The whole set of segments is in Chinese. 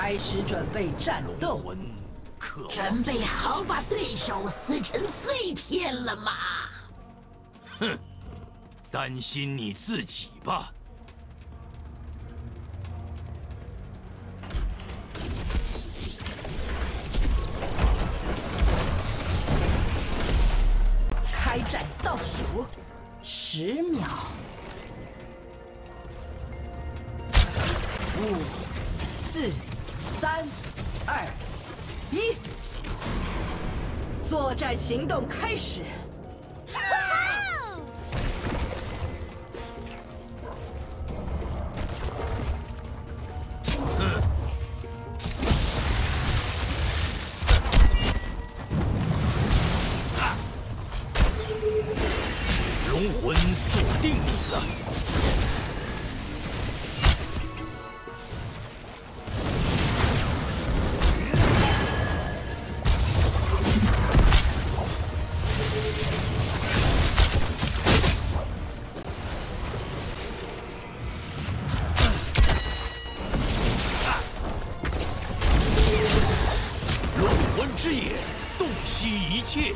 开始准备战斗。 准备好把对手撕成碎片了吗？ 哼，担心你自己吧。 开战倒数10秒。 5、4、3、2、1，作战行动开始！ 龙魂锁定你了。 之野，洞悉一切。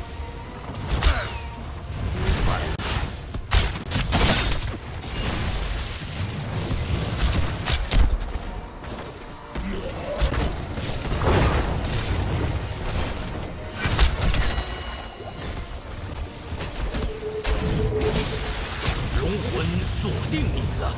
龙魂锁定你了。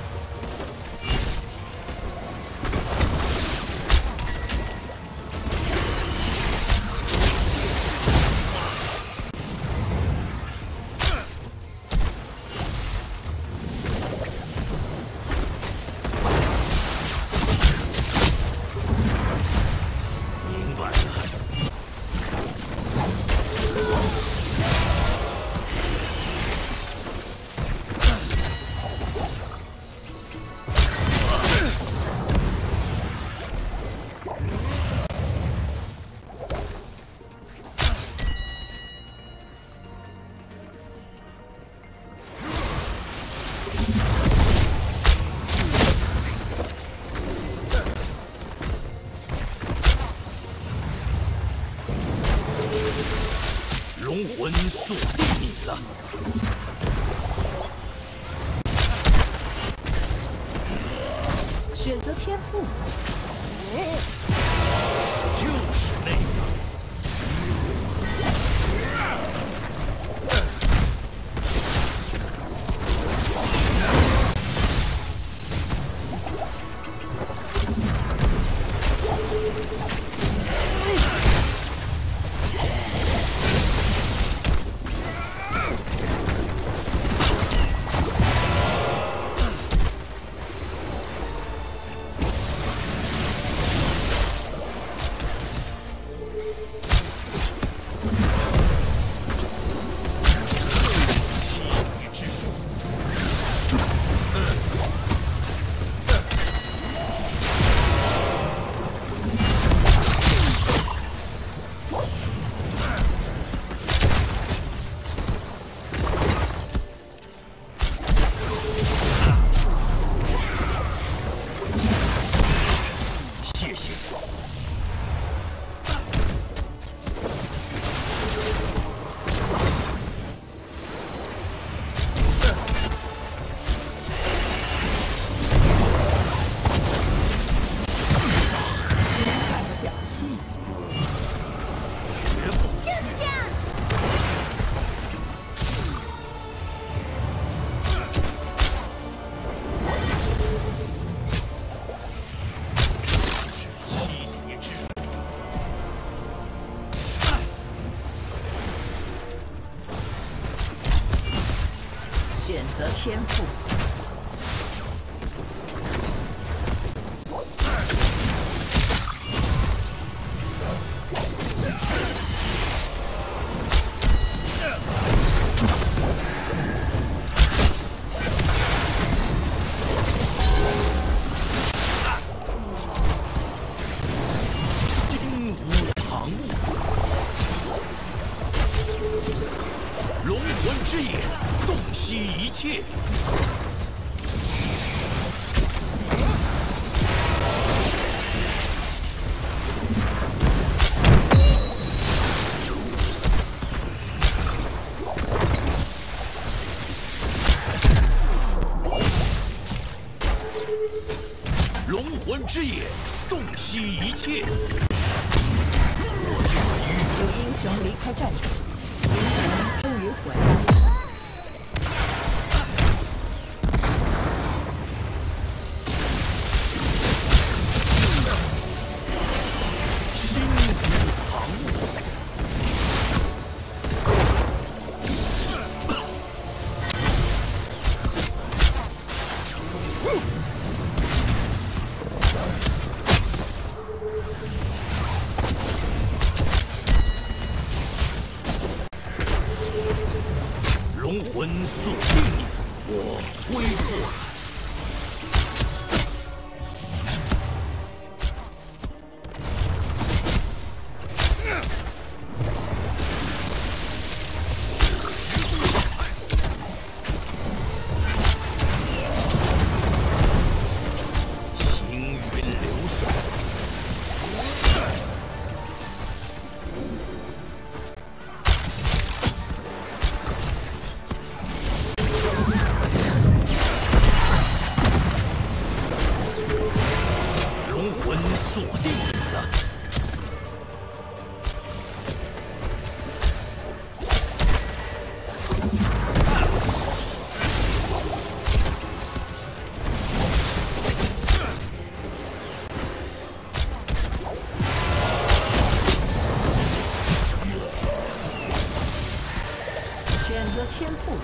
龙魂锁定你了。 选择天赋。 就是那个。 选择天赋。 金无常物，龙魂之眼，洞悉一切。 之野，洞悉一切。 有英雄离开战场，英雄终于回来。 龙魂锁定你，我恢复了。行云流水。 锁定你了。 选择天赋。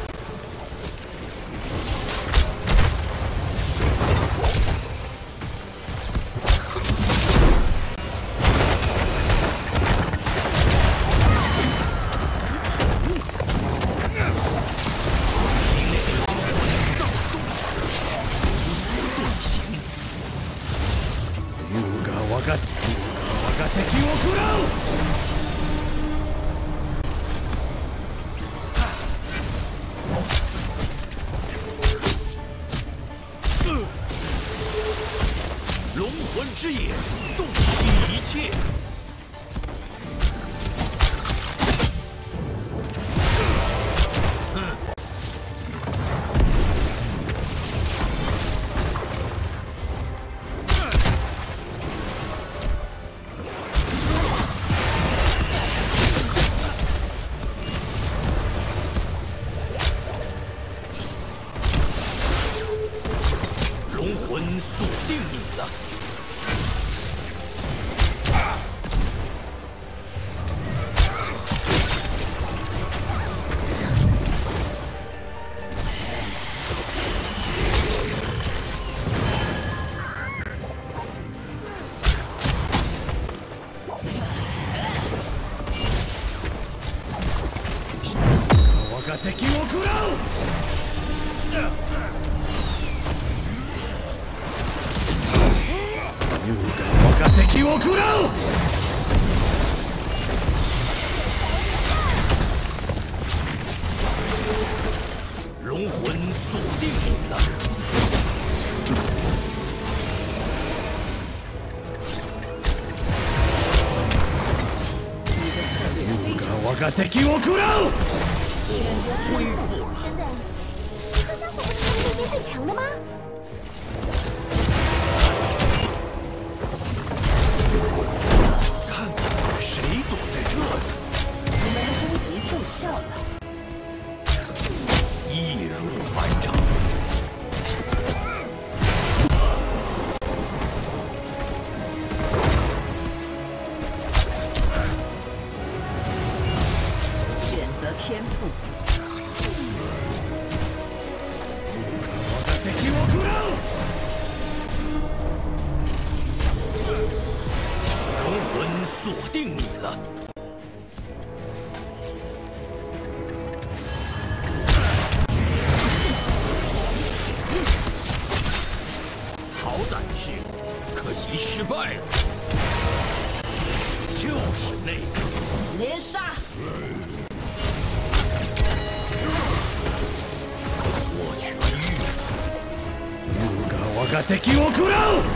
敵を食らう。龙魂之野，洞悉一切。龙魂锁定你了。 敵を食らう。優雅我が敵を食らう。龙魂锁定你了。優雅我が敵を食らう。 恢复了。 等等，这家伙不是他们那边最强的吗？ 看看谁躲在这里。 你们的攻击奏效了。 易如反掌。 选择天赋。 敵を食らう。龙魂锁定你了。好胆识，可惜失败了。就是那个连杀。 我痊愈了。優雅我が敵を食らう。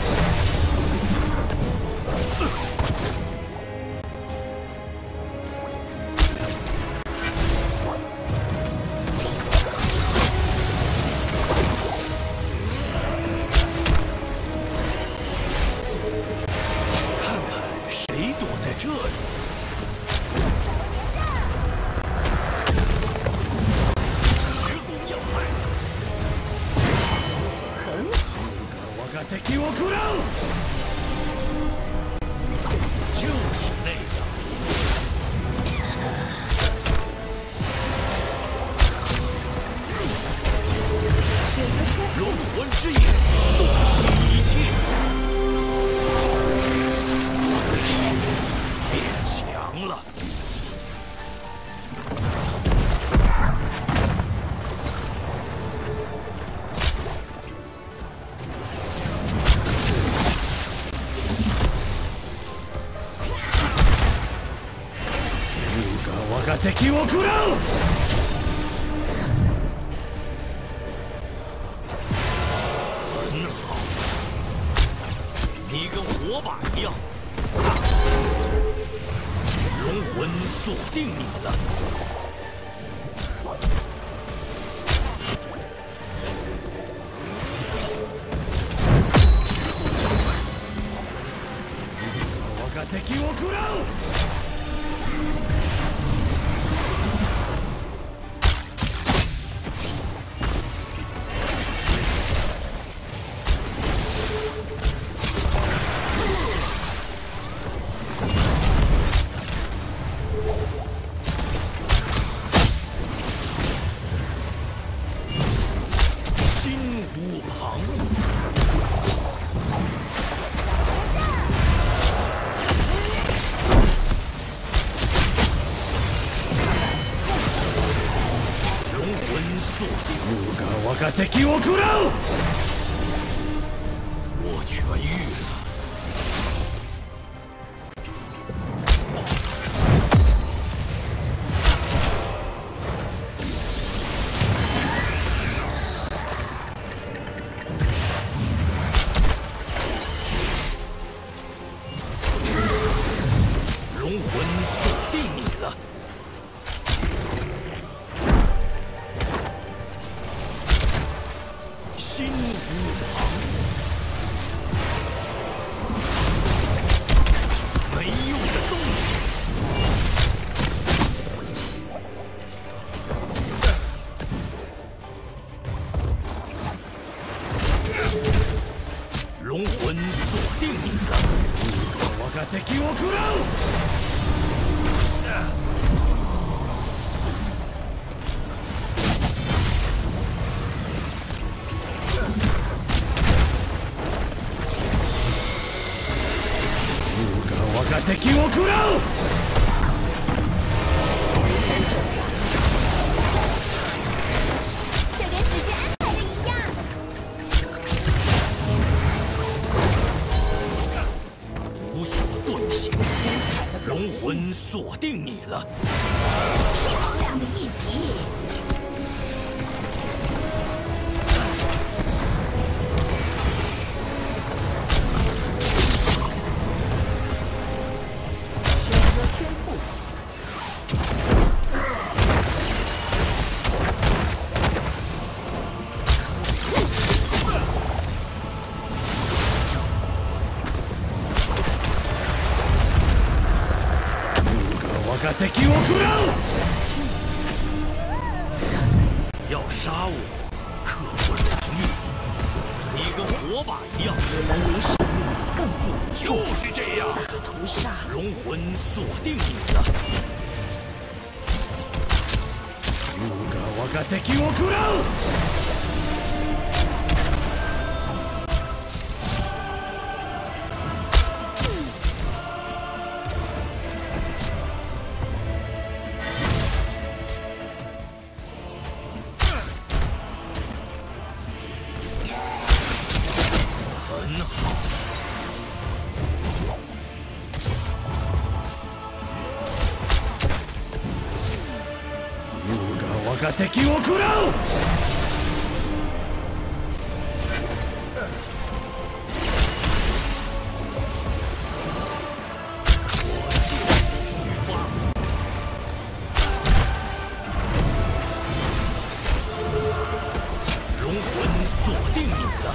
が敵を食らう。 很好，你跟火把一样。龙魂锁定你了。 敵を食らう。 心无旁骛。 龍が我が敵を食らう。 我痊愈了。龙魂锁定你了。 心无旁骛，没用的东西。龙魂锁定你了。 我が敵を食らう。 我が敵を食らう。 就跟时间安排的一样。 无所遁形，龙魂锁定你了。 漂亮的一击！ 选择天赋。 我が敵を食らう。 要杀我，可不容易。你跟火把一样。 我们离胜利更近一步。 就是这样。 大屠杀。 龙魂锁定你了。 龍が我が敵を食らう。 很好， 龍が我が敵を食らう。 虚发。龙魂锁定你了。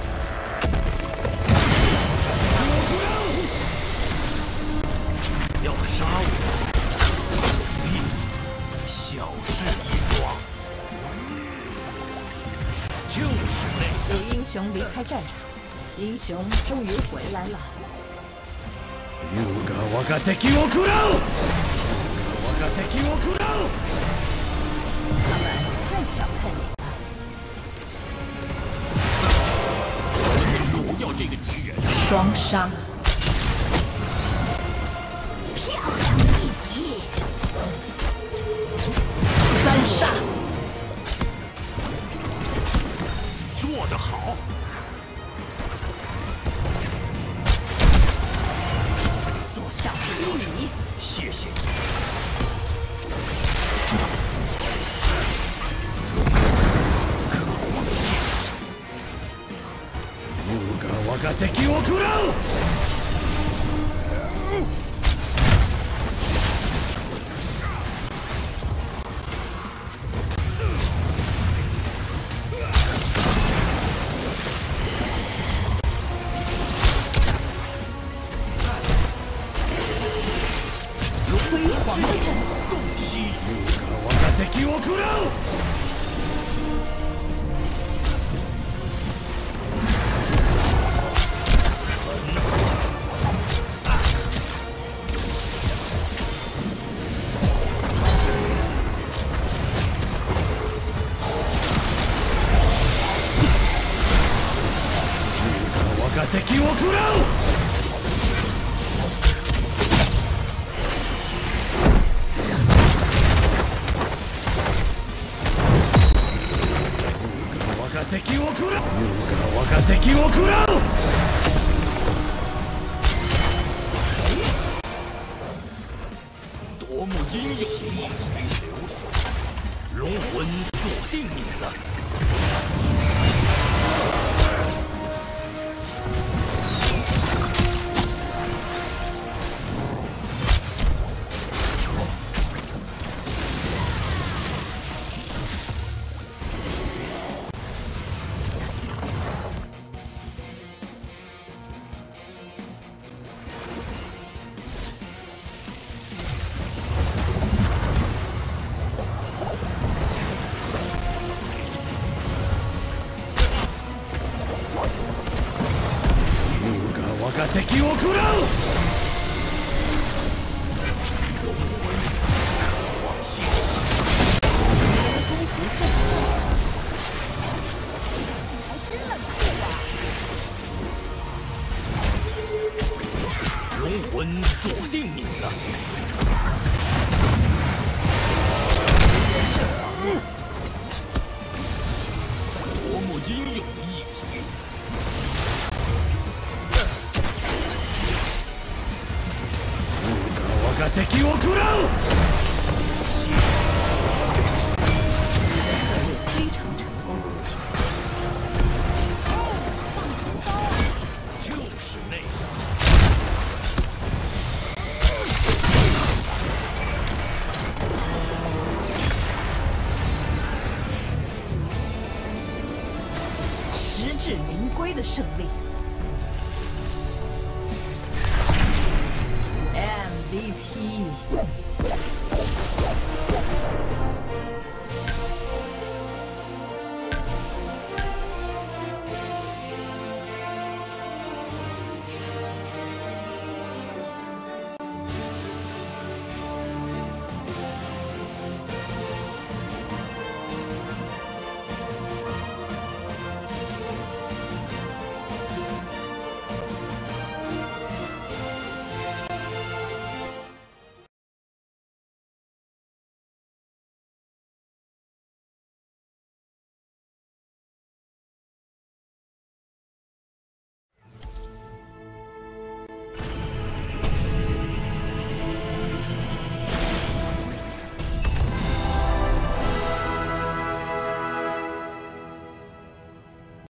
要杀我，可容易，小事一桩。就是那有英雄离开战场，英雄终于回来了。 龍が我が敵を食らう。龍が我が敵を食らう。 他们太小看你了。 我辱掉这个女人。 双杀。 漂亮的一击！ 三杀。 做得好。 所向披靡。 谢谢你。 が敵を食らう。 辉煌的战斗。 我が敵を食らう。我が敵を食らう。敵を食らう。我が敵を食らう。 多么英勇的一击！龙魂锁定你了。 我が敵を食らう。 攻击在线，还真的错吧？ 龙魂锁定你了。多么英勇的一击！ 我が敵を食らう。 策略非常成功。放前刀啊！ 就是那样。 实至名归的胜利。MVP。